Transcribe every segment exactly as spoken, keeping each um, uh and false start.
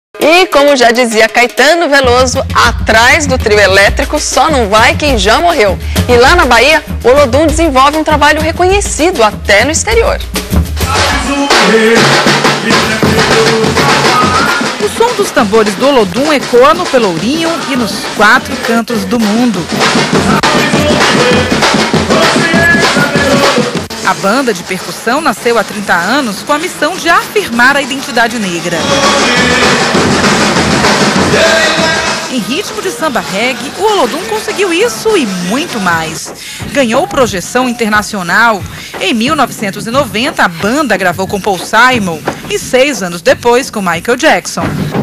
E como já dizia Caetano Veloso, atrás do trio elétrico só não vai quem já morreu. E lá na Bahia, o Olodum desenvolve um trabalho reconhecido até no exterior. O som dos tambores do Olodum ecoa no Pelourinho e nos quatro cantos do mundo. A banda de percussão nasceu há trinta anos com a missão de afirmar a identidade negra. Em ritmo de samba reggae, o Olodum conseguiu isso e muito mais. Ganhou projeção internacional. Em mil novecentos e noventa, a banda gravou com Paul Simon e seis anos depois com Michael Jackson.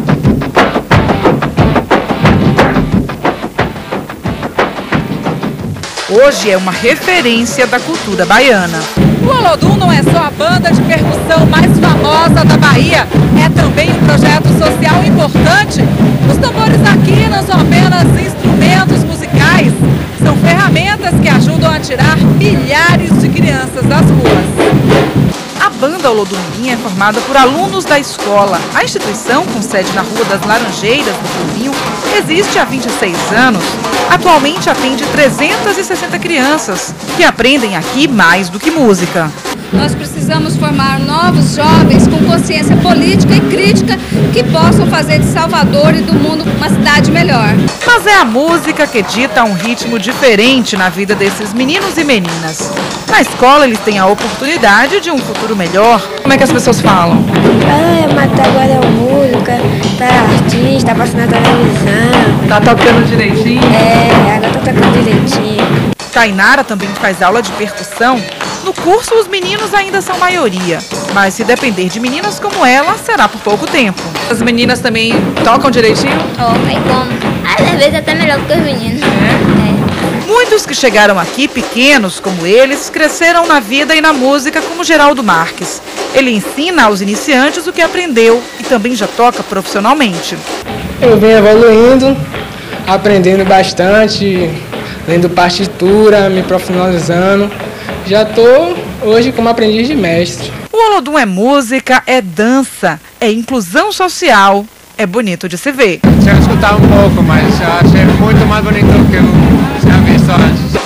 Hoje é uma referência da cultura baiana. O Olodum não é só a banda de percussão mais famosa da Bahia, é também um projeto social importante. Os tambores aqui não são apenas instrumentos musicais, são ferramentas que ajudam a tirar milhares de crianças das ruas. A banda Olodum Mirim é formada por alunos da escola. A instituição, com sede na Rua das Laranjeiras, no Rio, existe há vinte e seis anos. Atualmente atende trezentas e sessenta crianças, que aprendem aqui mais do que música. Nós precisamos formar novos jovens com consciência política e crítica que possam fazer de Salvador e do mundo uma cidade melhor. Mas é a música que dita um ritmo diferente na vida desses meninos e meninas. Na escola eles têm a oportunidade de um futuro melhor. Como é que as pessoas falam? Ah, mas agora é música, tá artista, passando na televisão. Tá tocando direitinho? É, agora tá tocando direitinho. Tainara também faz aula de percussão. No curso, os meninos ainda são maioria, mas se depender de meninas como ela, será por pouco tempo. As meninas também tocam direitinho? Oh, e como? Às vezes até melhor do que os meninos. É? É. Muitos que chegaram aqui, pequenos como eles, cresceram na vida e na música como Geraldo Marques. Ele ensina aos iniciantes o que aprendeu e também já toca profissionalmente. Eu venho evoluindo, aprendendo bastante, lendo partitura, me profissionalizando. Já estou hoje como aprendiz de mestre. O Olodum é música, é dança, é inclusão social, é bonito de se ver. Já escutava um pouco, mas já achei muito mais bonito do que eu tinha visto antes.